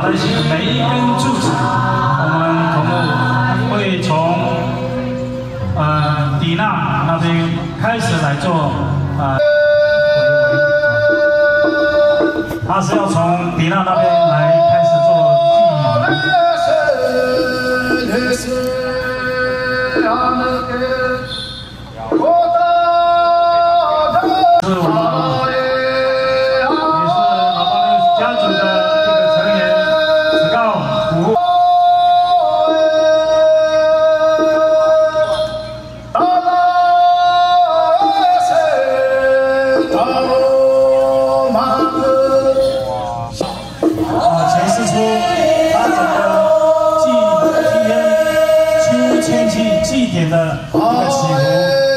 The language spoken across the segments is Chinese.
在一起的每一根柱子，我们头目会从底纳那边开始来做他是要从底纳那边来开始做祭仪。 是我们也是老八六家族的一个成员，子告虎。诠释出他整个秋千祭祭典的一个起伏。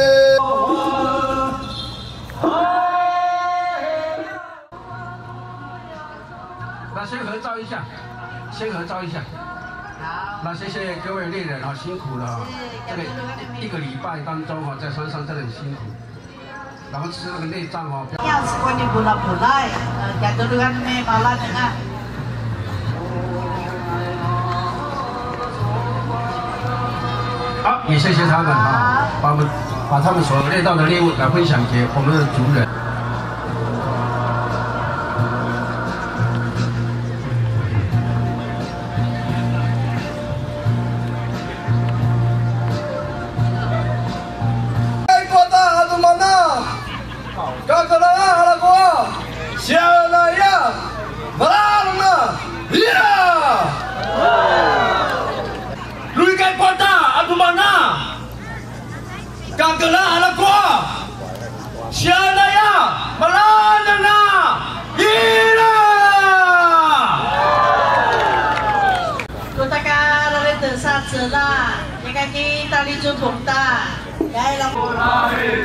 那先合照一下，先合照一下。好。那谢谢各位猎人啊，辛苦了啊！这个1个礼拜当中哈，在山上真的很辛苦。然后吃那个内脏哦。 要吃过你不拉不来，家都干没麻辣的啊。 好，也谢谢他们啊，把他们所猎到的猎物来分享给我们的族人。 Kagala anak gua, siapa ya melalana ila. Kota kara le tersa cela, jika kita licu bukta, gaya lampur.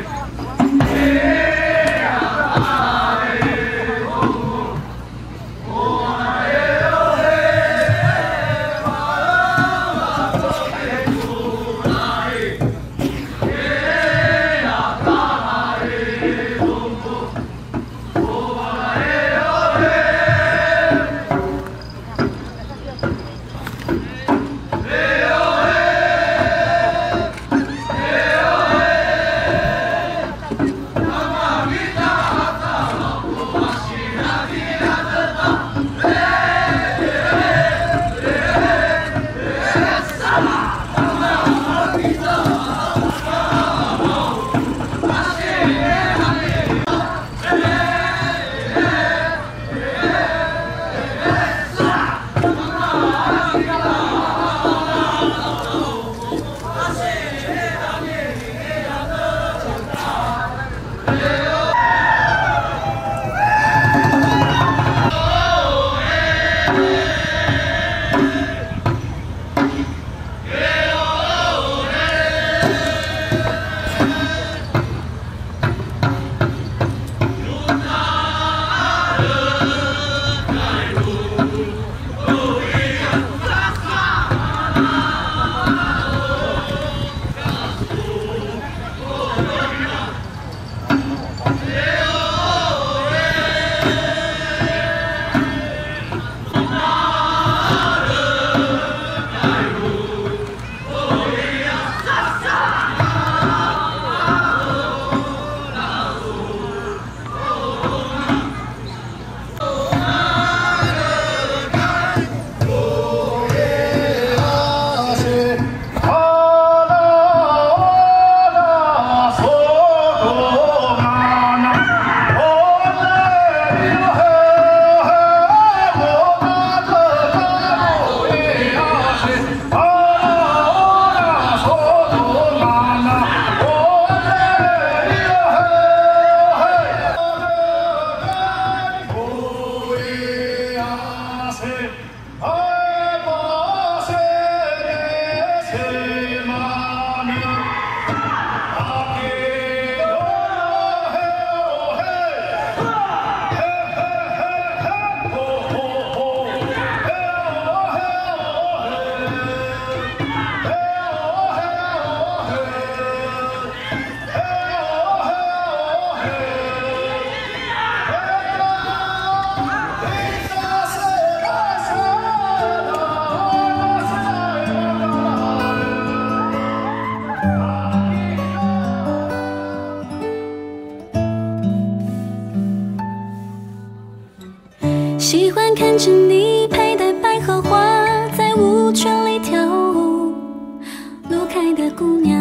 喜欢看着你佩戴百合花，在舞圈里跳舞。路开的姑娘，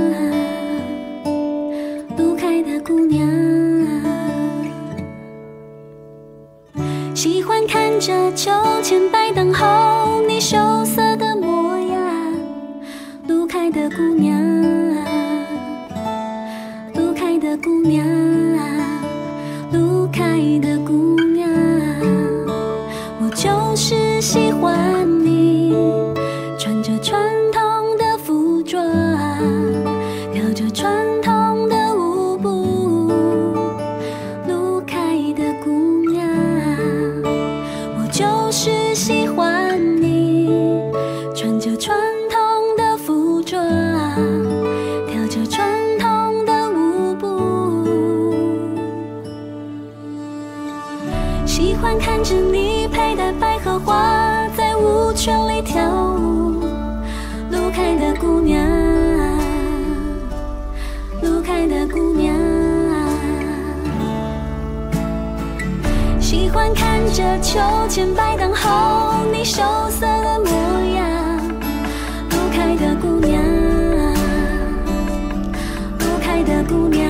路开的姑娘，喜欢看着秋千摆荡后你羞涩的模样。路开的姑娘，路开的姑娘，路开的姑娘，我就是喜欢你，穿着传统的服装，跳着传统的舞步。路开的姑娘，我就是喜欢你，穿着传统的服装，跳着传统的舞步。喜欢看着你佩戴百合花，在舞圈里跳舞。路开的姑娘，路开的姑娘，喜欢看着秋千摆荡后你羞涩的模样。路开的姑娘，路开的姑娘，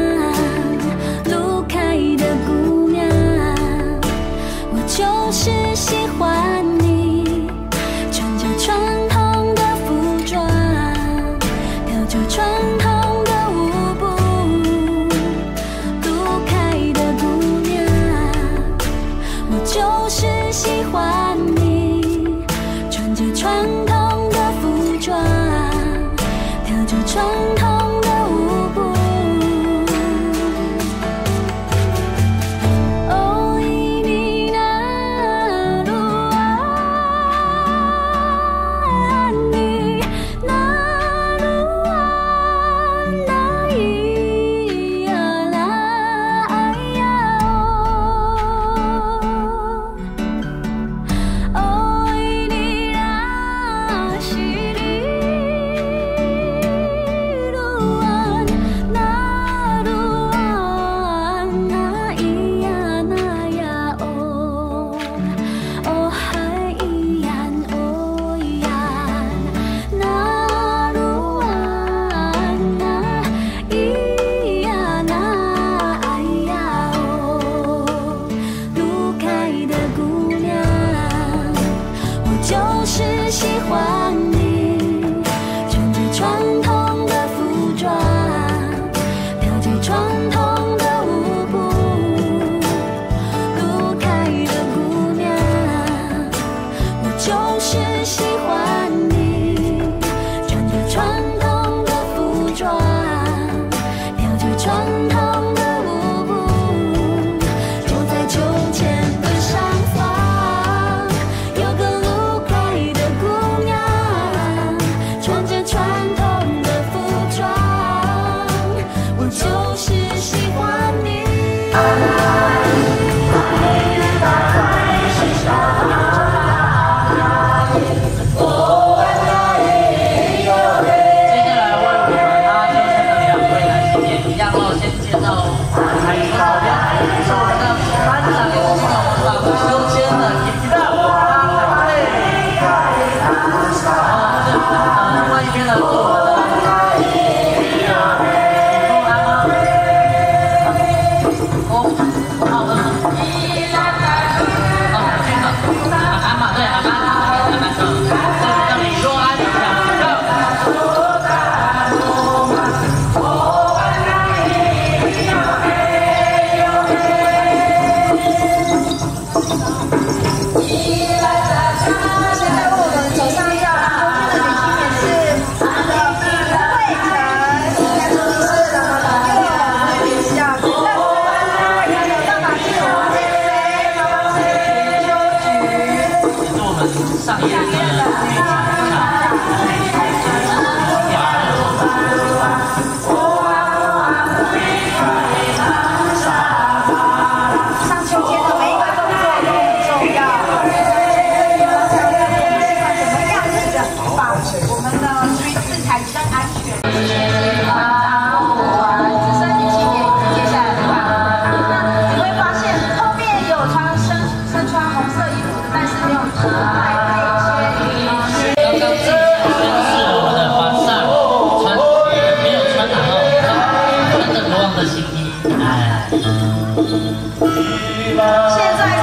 路开的姑娘，我就是喜欢你，穿着传统的服装，跳着传统的舞步。路开的姑娘，我就是喜欢你，穿着传统的服装，跳着传统的舞步。 现在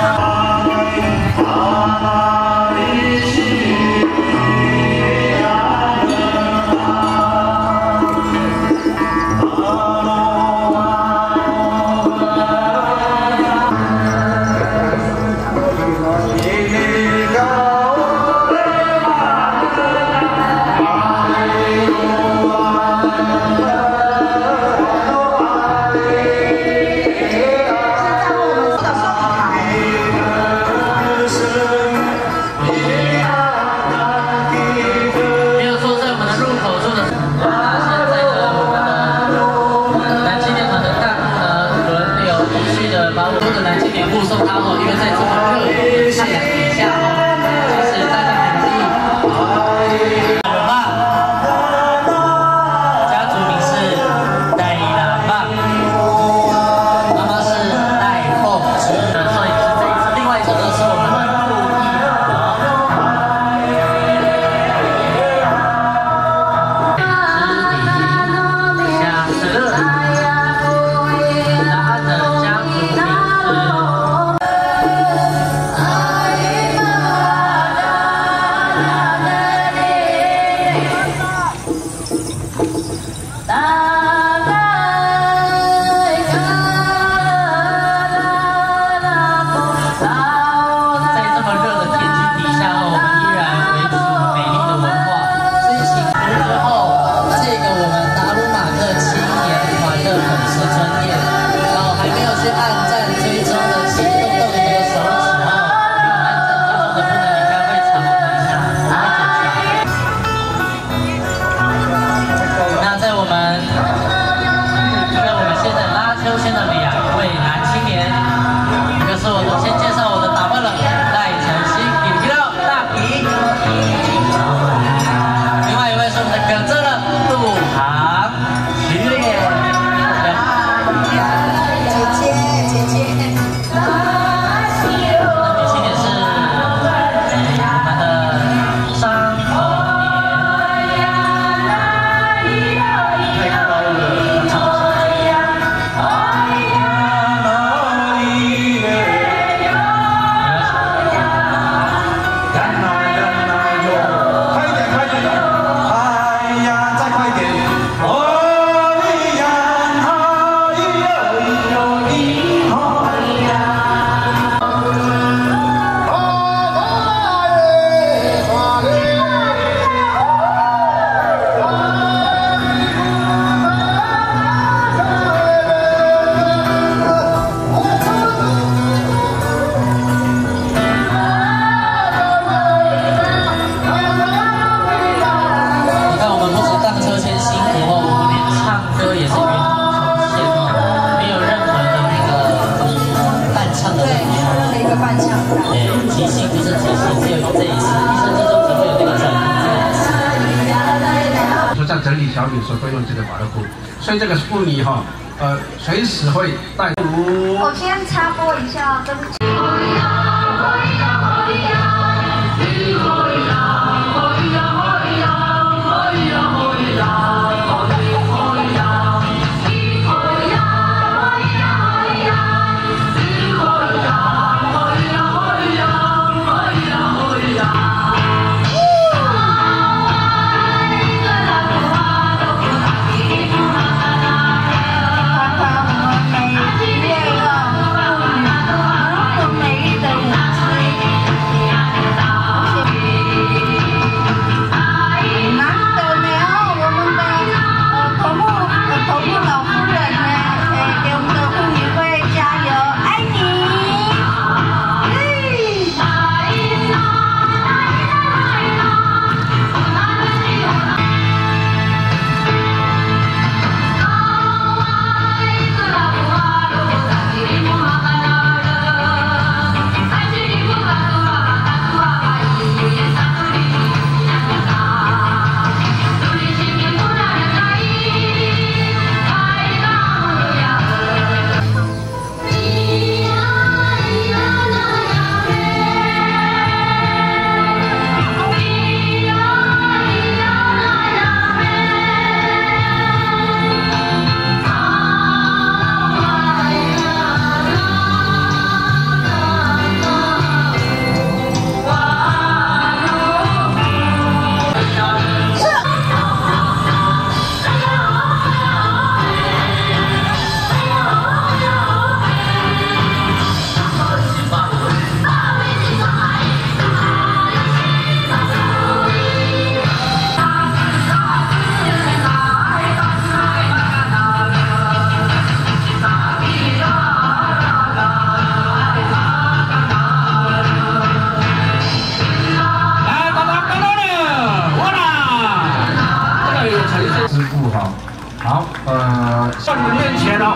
整理小米所会用这个保乐布，所以这个妇女哈，随时会带。 我先插播一下，对不起。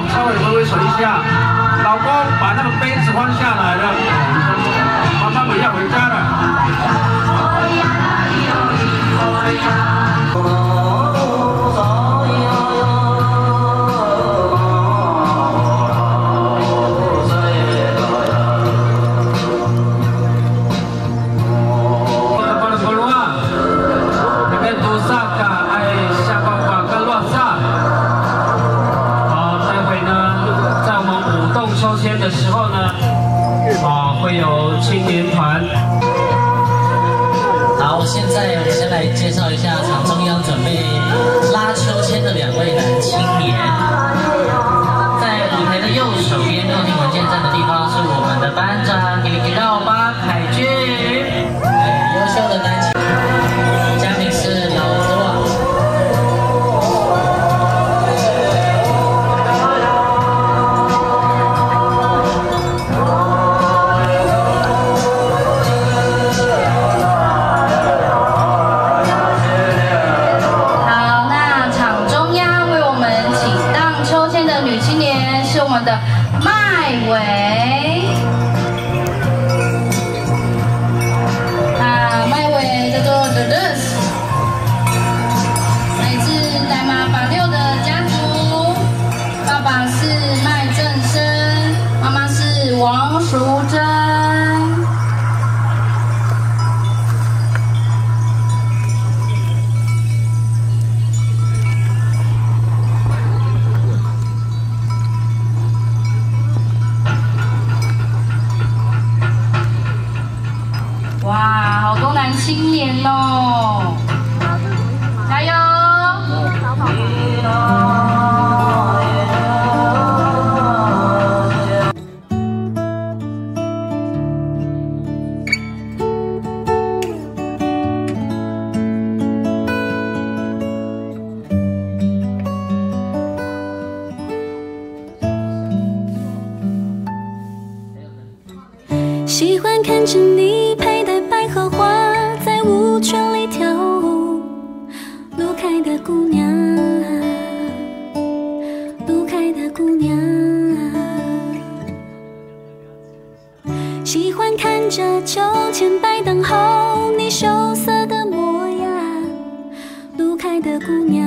稍微挥挥手一下。老公把那个杯子放下来了，妈妈们要回家了。 的时候呢，会有青年团。好，现在我们先来介绍一下场中央准备拉秋千的2位男青年。在舞台的右手边靠近文件站的地方是我们的班长，给你绕巴凯俊，优秀的男青年，嘉宾是老多。 我们的麦伟，麦伟叫做 The Dance， 来自台马86的家族，爸爸是麦正生，妈妈是王淑珍。 哇，好多男青年哦！加油！ 喜欢看着你佩戴百合花，在舞圈里跳舞。路开的姑娘，路开的姑娘。喜欢看着秋千摆等候你羞涩的模样。路开的姑娘，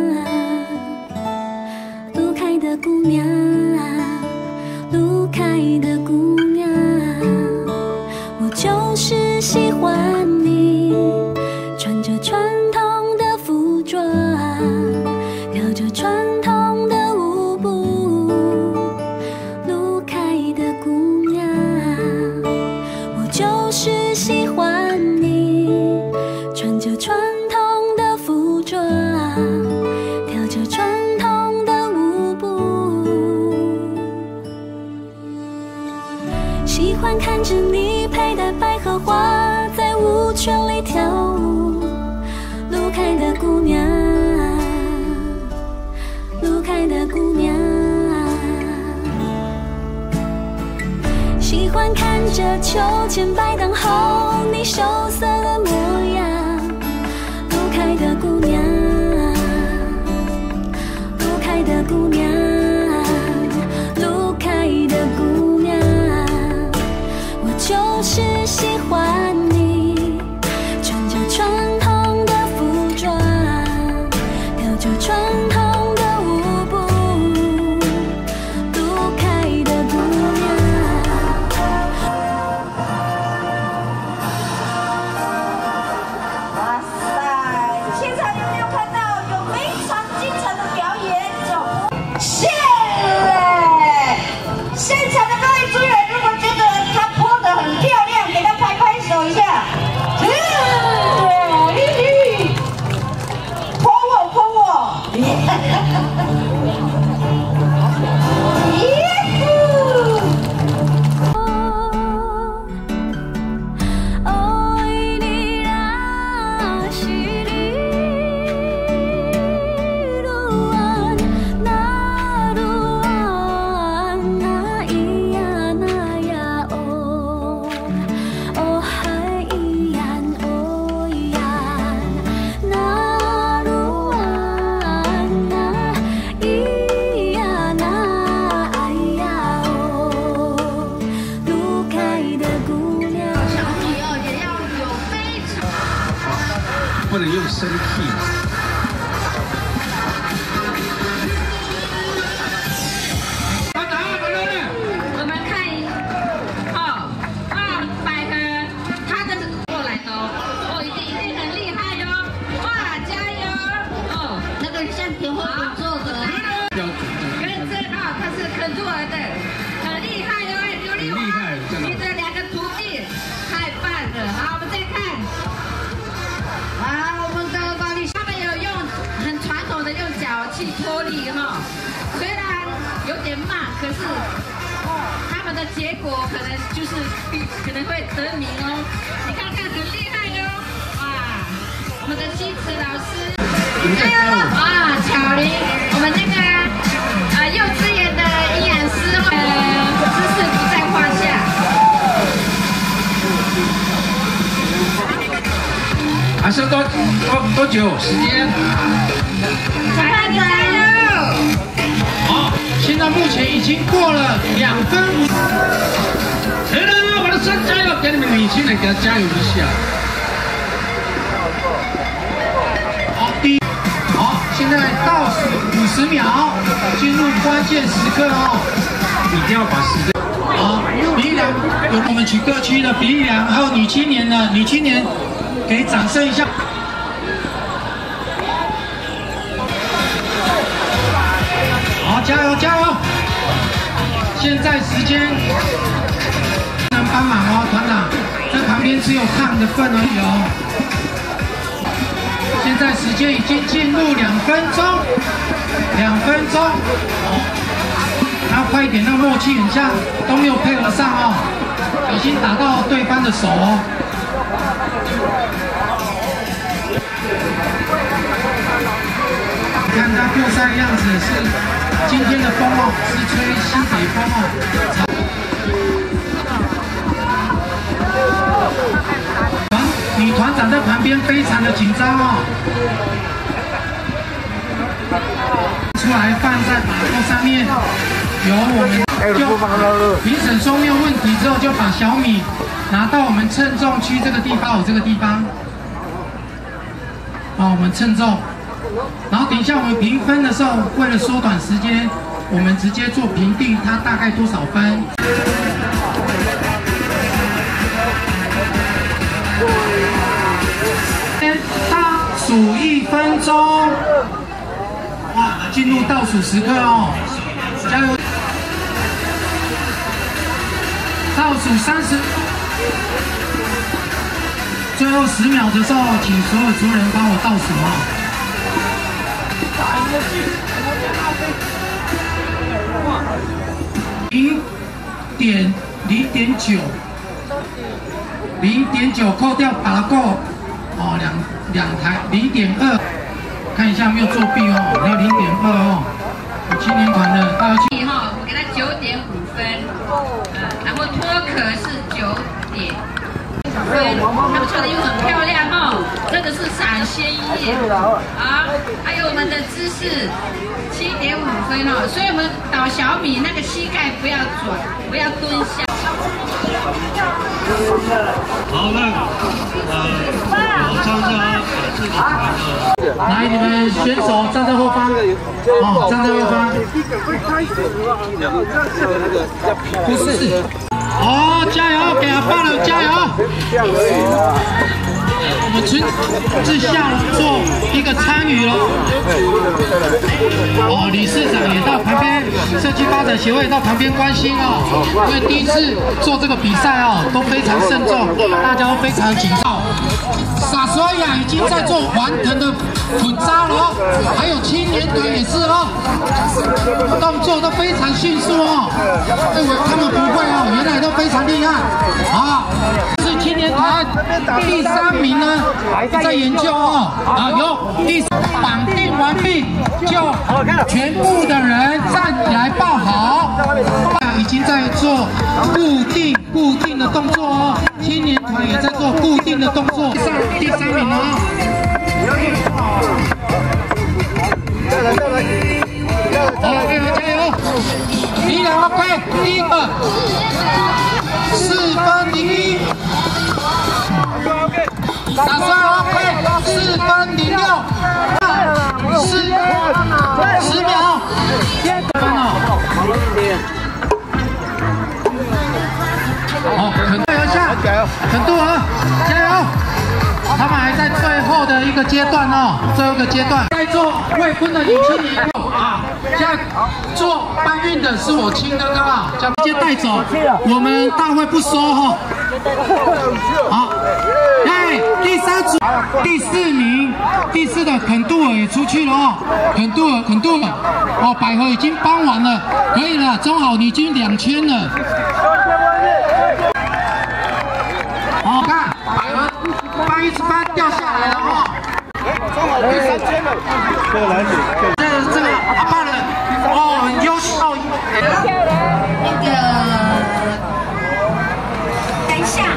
路开的姑娘，路开的姑娘。 就是喜欢你，穿着传统的服装，跳着传统的舞步。路开的姑娘，我就是喜欢你，穿着传统的服装，跳着传统的舞步。喜欢看着你佩戴百合花，在舞圈里跳舞。路开的姑娘，路开的姑娘。喜欢看着秋千摆等候你羞涩的模样。路开的姑娘，路开的姑娘，路开的姑娘。 就是喜欢你，穿着传统的服装，跳着传统的舞步。路开的姑娘， 哇塞！现场有没有看到有非常精彩的表演？谢谢！现场的各位组员，如果觉得他播得很漂亮，给他拍。 不能用生气。 我们看哦，百合，他的过来的哦，一定很厉害哟！哇，加油！哦，那个像田慧文做的，跟这他是肯做的，很厉害哟，刘丽华，你的2个徒弟太棒了！好，我们再看，我们的高丽，他们有用很传统的用脚去脱力哈，虽然有点慢，可是。他们的结果可能就是可能会得名哦，你看看很厉害哟！哇，我们的西池老师，加油！哇，巧玲，我们那个幼稚园的营养师，知识不在话下。 还剩多久时间？ 加油！ 好，现在目前已经过了2分5。 来了，我的山加油！给你们年轻人给他加油一下。 好，现在倒数50秒，进入关键时刻哦。 一定要把时间。 好，比利良有我们曲各区的比利良，还有女青年的女青年，给掌声一下。好，加油加油！现在时间能帮忙哦，团长，这旁边只有看的份而已哦。现在时间已经进入2分钟，2分钟。要快一点，那默契很像都没有配合上哦，小心打到对方的手哦。看他过赛的样子是今天的风哦，是吹西北风哦。女团长在旁边非常的紧张哦，出来放在马扣上面，由我们就评审说没有问题之后，就把小米拿到我们称重区这个地方，这个地方，我们称重。然后等一下我们评分的时候，为了缩短时间，我们直接做评定，它大概多少分。倒数1分钟，哇，进入倒数时刻哦，加油！倒数30，最后10秒的时候，请所有族人帮我倒数哦。0.9扣掉把它扣哦，两台0.2，看一下没有作弊哦，要0.2哦。青年团的大家记哈，我给他9.5分，然后脱壳是9点。他们穿的又很漂亮哦，这个是闪鲜艳，好，还有我们的姿势7.5分哦，所以我们导小米那个膝盖不要转，不要蹲下。 好，那有张家自己团的， 来，你们选手站在后方，哦，站在后方。不是。哦，加油，给阿爸了，加油！我们村志向做一个参与了。哦，理事长也到旁边，社区发展协会也到旁边关心哦，因为第一次做这个比赛哦，都非常慎重，大家都非常紧张。傻索亚已经在做完藤的混扎了哦，还有青年团也是哦，动作都非常迅速哦。他们不会哦，原来都非常厉害啊！是青年团第3名呢，在研究哦，有绑定完毕，就全部的人站起来抱好，已经在做固定的动作哦，青年团也在做固定的动作，上第3名哦。好，加油加油！李良 OK， 第1个4分01，打算 OK， 4分肯杜尔，加油！他们还在最后的一个阶段哦，最后一个阶段。在做未婚的女青年啊，现在做搬运的是我亲哥哥啊，将直接带走，我们大会不收哈。好，哎，第3组第4名，第4的肯杜尔也出去了哦，肯杜尔，哦，百合已经搬完了，可以了，中好你已经2圈了。好看，百合搬一次搬掉下来了哦。中好第3圈了，这个篮子，这个阿爸的哦，很优秀。 那个，等一下。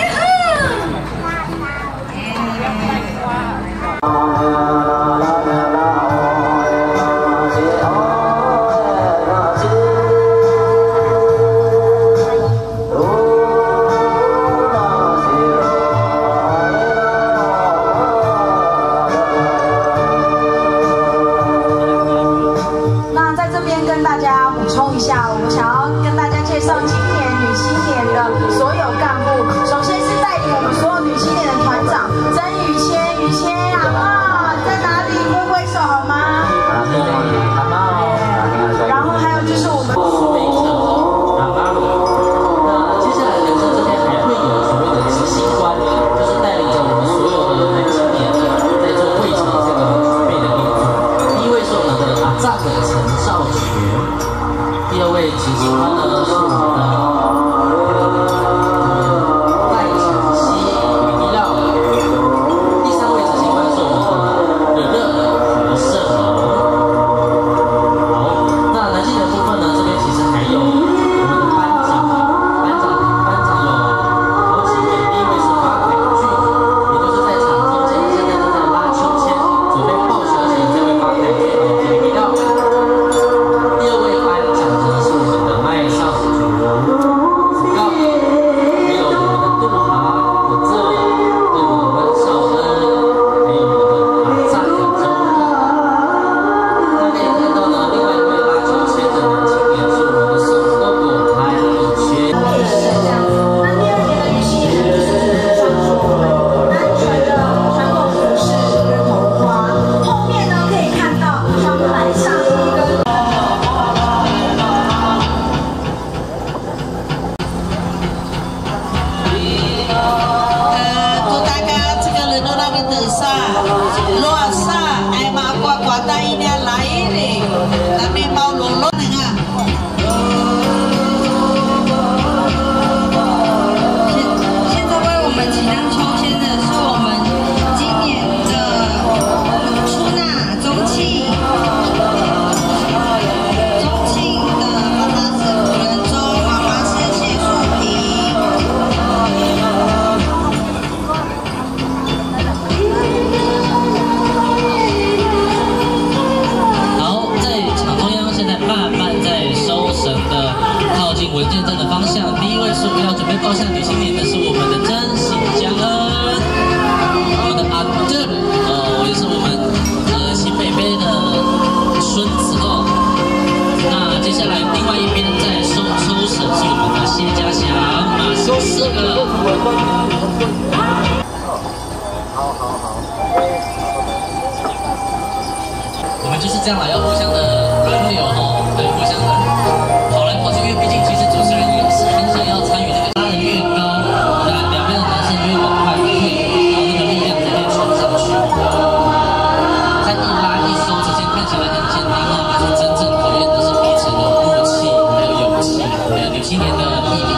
我们就是这样啦，要互相的轮流哦，对，互相的跑来跑去，因为毕竟其实主持人也是很想要参与这个，拉的越高，两边的男生越往外退，然后那个力量才可以传上去。在一拉一收之间看起来很坚定哦，可是真正考验的是彼此的默契，还有勇气，还有女青年的毅力。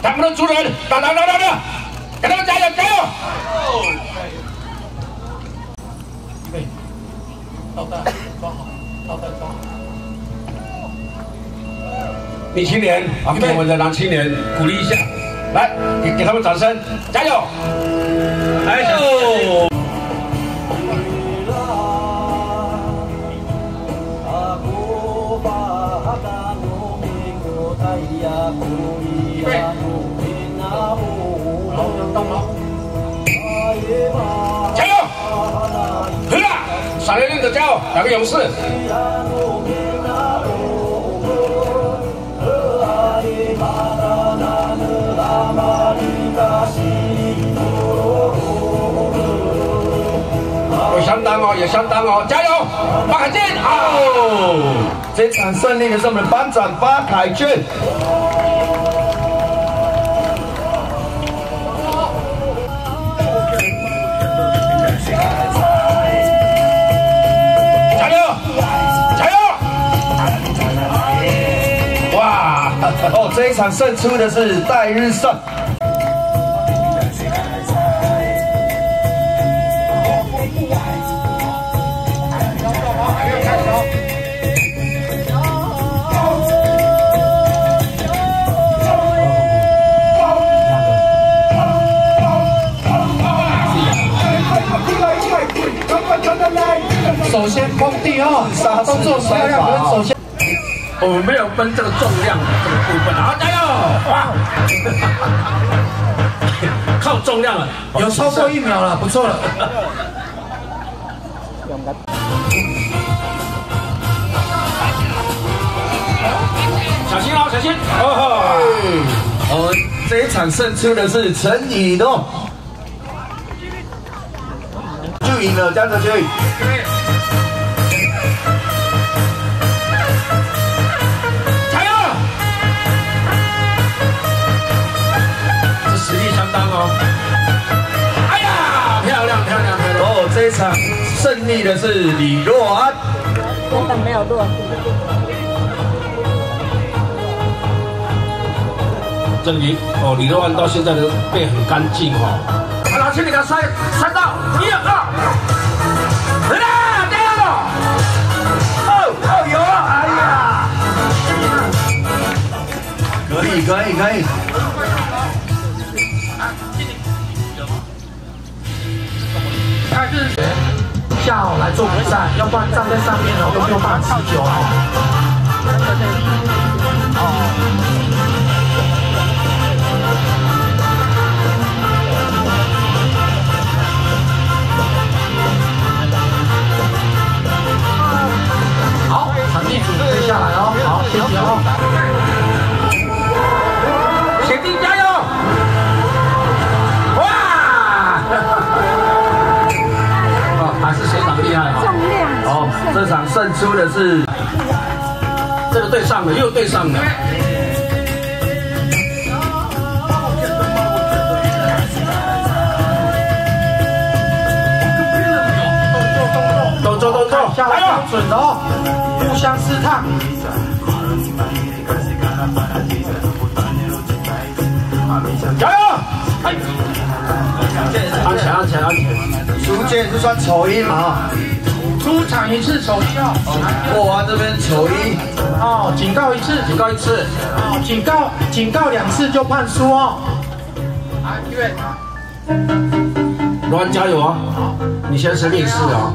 他们的主人，来，给他们加油！ 预备，倒带抓好，倒带抓好。 女青年啊，给我们的男青年鼓励一下，来，给他们掌声，加油！哎呦！ 加油！来了，3连的加油，2个勇士。有相当哦，加油！巴凯俊，哦，这场胜利的是我们的班长巴凯俊。 哦，这一场胜出的是戴日胜。 首先碰地哦，动作漂亮，首先。 我们没有分这个重量这个部分，好，加油！哇，靠重量了， 有超过1秒了，不错了。 小心哦，小心！哦， 这一场胜出的是陈以诺，就赢了，江泽军。 哎呀，漂亮！ 哦，这一场胜利的是李若安。 根本没有落地。 这里哦，李若安到现在的背很干净哦。他拿去你给他塞到1、2，来啦，加油！哦，有了，哎呀， 可以。 看日学下午来做比赛，要不然站在上面哦，都没有办法持久哦。好，场地组退下来哦，好，谢谢哦。 学弟加油！哇！ 还是学长厉害哈！ 哦，这场胜出的是这个对上了，又对上了。动作， 下来标准的哦，互相试探。 加油！安全。 苏建是穿丑衣嘛？ 出场一次丑衣哦。 过完这边丑衣。 哦，警告一次。哦，警告2次就判输哦。啊，预备。 罗安加油啊！你现在是烈士啊！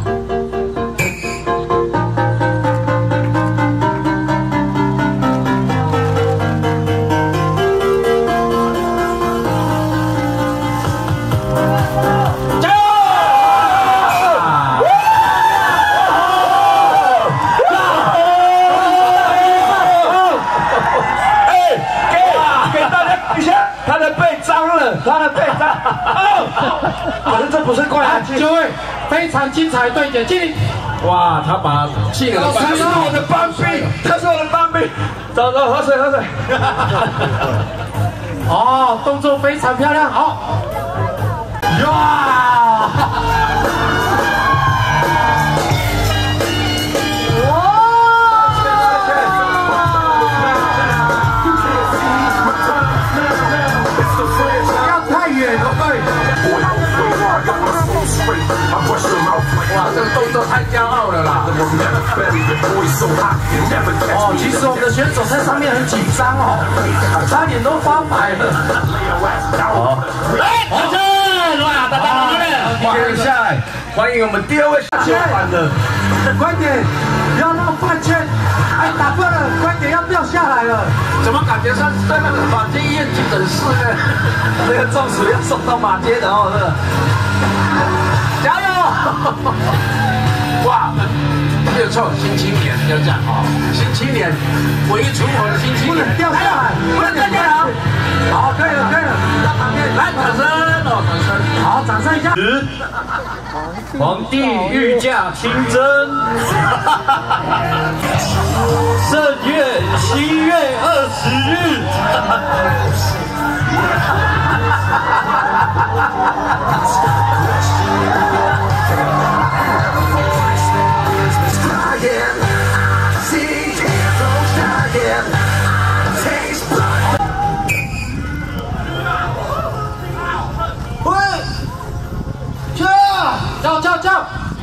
可是这不是怪他， 各位，非常精彩对决，敬礼！ 哇，他把气人的他是我的班兵，走，喝水。 哦，动作非常漂亮，好。哇！ 太骄傲了啦！ 哦，其实我们的选手在上面很紧张哦，他脸都发白了。 好，来，掌声！哇，大家好嘞！欢迎下来，欢迎我们第2位下班的， 快点，不要那么快圈！哎，打破了，快点要掉下来了。 怎么感觉像在那个马街医院急诊室呢？那个中暑要送到马街的哦，是。加油！哇，没有错，新青年要这样哦，新青年，唯一存活的新青年， 掉下来， 不能再掉了。好，可以了，可以了，到旁边来，掌声哦，掌声， 好，掌声一下。 皇帝御驾亲征，圣月7月20日。 叫！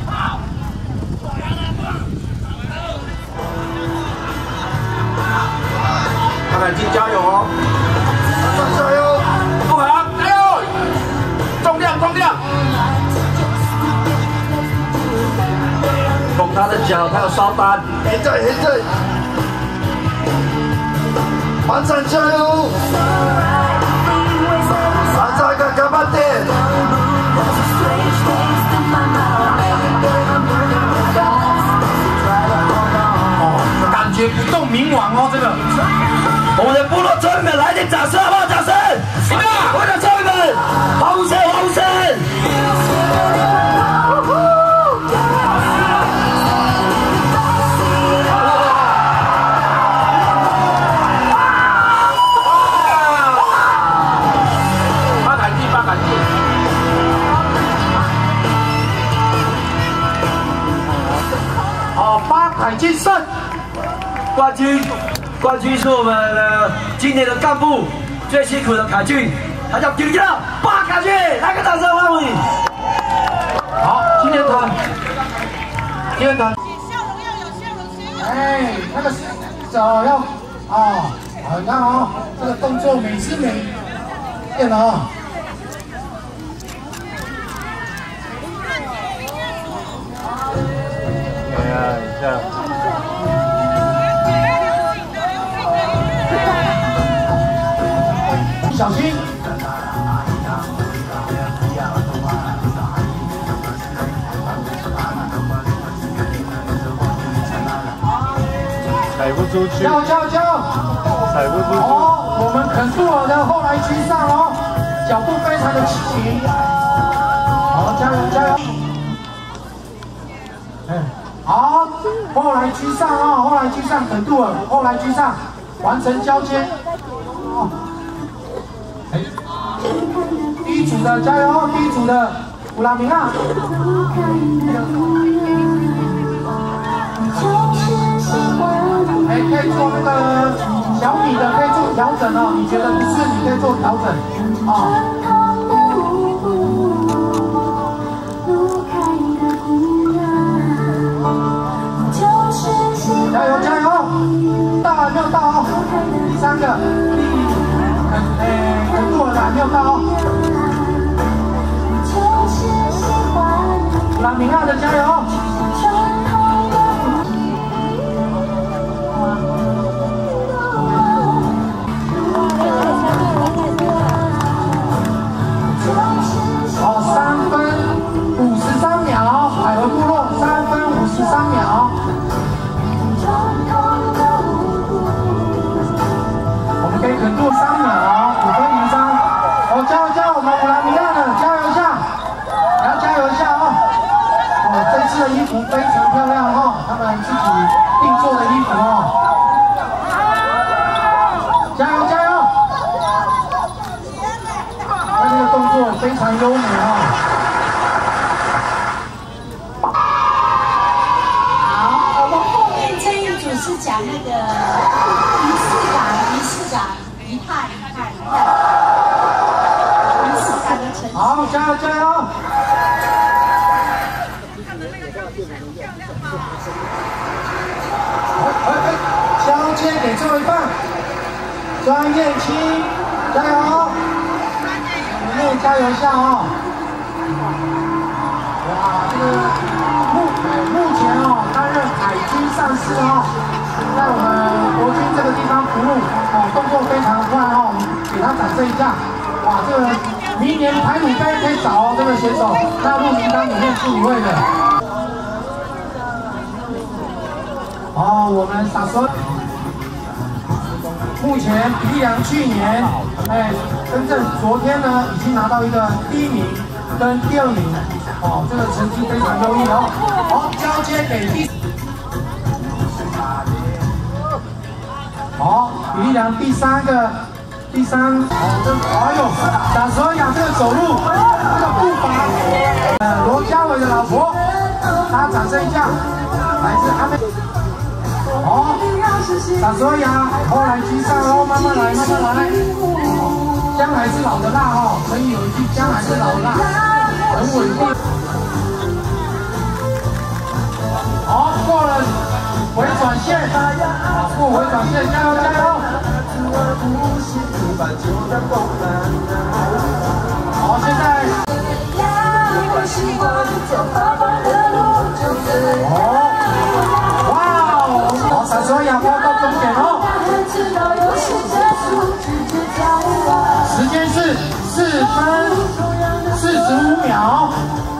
看看，加油哦！加油！不好，加油！重量！ 碰他的脚，他有烧单。 现在！完成加油！完成一个干巴点。 感觉不动明王哦，这个。 我们的部落村民们来点掌声好不好？掌声！我的村民们，黄声！ 八杆进！ 好，8凯进胜， 冠军是我们今年的干部最辛苦的凯俊，他叫丁亮8凯俊，来个掌声欢迎！ 好，青年团，笑容要有笑容。哎，那个手要好，你看哦，这个动作美姿美变了啊。小心！ 踩不出去， 叫！ 踩不出去。 哦，我们肯杜尔的后来居上哦，脚步非常的齐。好，加油！哎，好，后来居上啊，后来居上，肯杜尔后来居上，完成交接。哦，哎，第一组的加油，第一组的古拉明啊。哎，可以做那个小米的，可以做调整哦。你觉得不是，你可以做调整啊。加油！到了没有到哦？第3个，肯杜尔的还没有到哦。拉明亚的加油！好，3分53秒，海河部落3分53秒。我们可以肯杜3秒，5分03。哦，加油！我们古拉米亚的加油一下，你要加油一下哦。哦，这次的衣服非常漂亮哦，他们自己定做的衣服哦。加油！那这个动作非常优美哦。 好，我们后面这一组是讲那个仪式感，仪态仪式感的呈现。 好，加油！ 庄燕青，加油！你们也加油一下哦。哇，这个目前哦担任海军上士哦，在我们国军这个地方服务哦，动作非常快哦，我们给他展示一下。哇，这个明年排鲁杯可以找哦，这个选手纳入名单里面是1位的。哦，我们傻孙。目前比利良去年，真正昨天呢已经拿到一个第1名跟第2名，哦，这个成绩非常优异哦。好，交接给好，比利良第3，哦，这哎呦，傻蛇雅这个走路，这个步伐，罗家伟的老婆，大家掌声一下，来自阿妹。哦，傻蛇雅，后来居上哦，慢慢来，慢慢来。姜还是老的辣哦，成语有一句，姜还是老的辣，很稳定。好，过了回转线，过回转线，加油加油！好，现在。哇哦！好，闪烁阳光到终点哦。时间是4分45秒。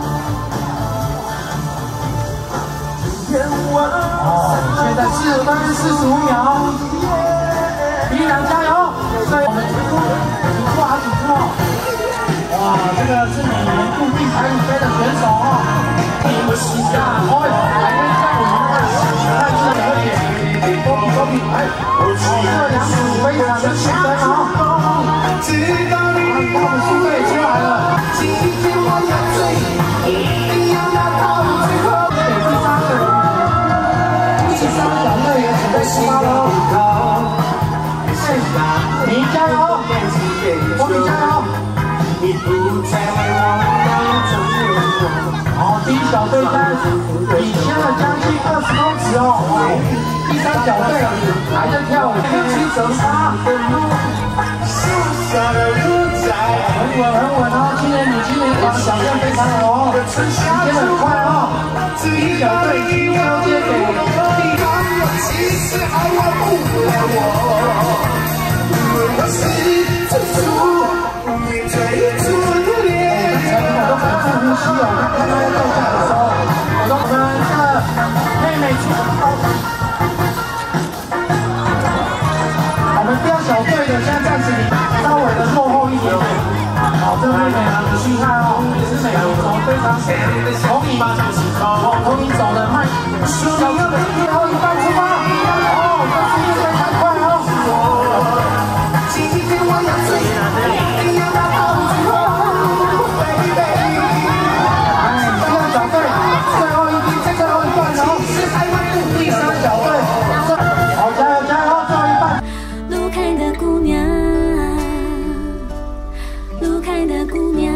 哦，现在4分45秒。比利良加油！对，我们请出好几出哦。哇，这个是每年固定排鲁杯的选手哦。哦，来跟在我们看这2点，波比，哎，这2组非常的竞争哦。把我们速度也出来了。给第3个小队也准备出发了哦。你加油，波比加油！好，第1小队领先了将近20公尺哦。第3小队还在跳舞，7折8。很稳哦，今年女青年团表现非常好哦，时间很快哦。第1小队已经交接给第都很深呼吸哦，看到要掉下来的时候，我们的妹妹出，我们2小队的现在暂时稍微的落后一点点。好，这个妹妹很厉害哦，也是美国走非常同你吗？同你走的慢，小队的最后一半出发。哦，这速度非常快哦。 路开的姑娘，路开的姑娘。